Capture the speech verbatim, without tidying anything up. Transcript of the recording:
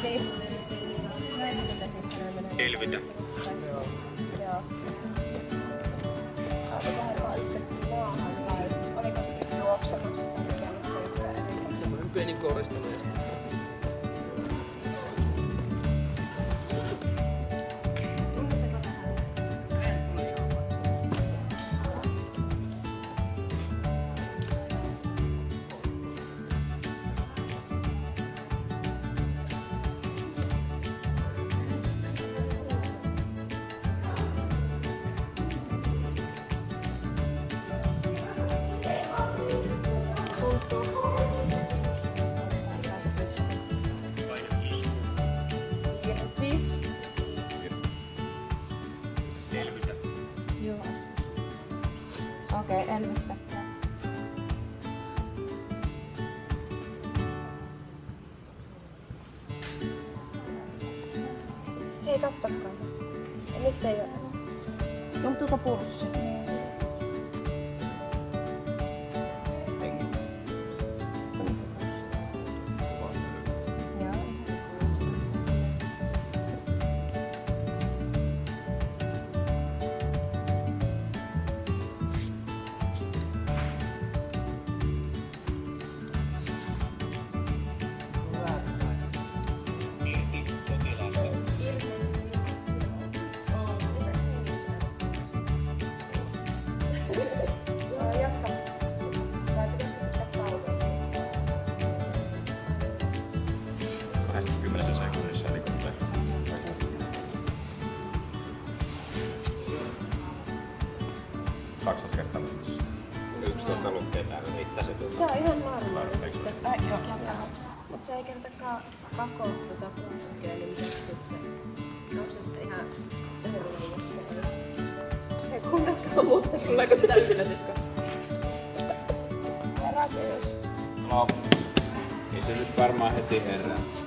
Niin. Näin mitä siis tänään menee. Elvytä. Joo. Joo. Kato vähän vaan itse maahan vai oliko juoksemassa tai mikä nyt se yhtä enemmän? Semmoinen pieni koristelu. Elvytä. Joo. Okei, okay, elvyttä. Hei, katsokaa. Nyt ei ole. Tuntuuko pulssi? kaksikymmentä sekunnissa eli tulee. kaksitoista kertaa minuutissa. yksitoista lukee täällä, riittää se tuntuu. Se on ihan normaalisti. Ai joo, mut se ei kertakaan pakoo tuota punsukkia, niin mitäs sitten? No se sitten ihan erilainen. Hei, kuunnelkaa muuten, tuleeko sitä yllätystä? Herätä jos. No, ei se nyt varmaan heti herää.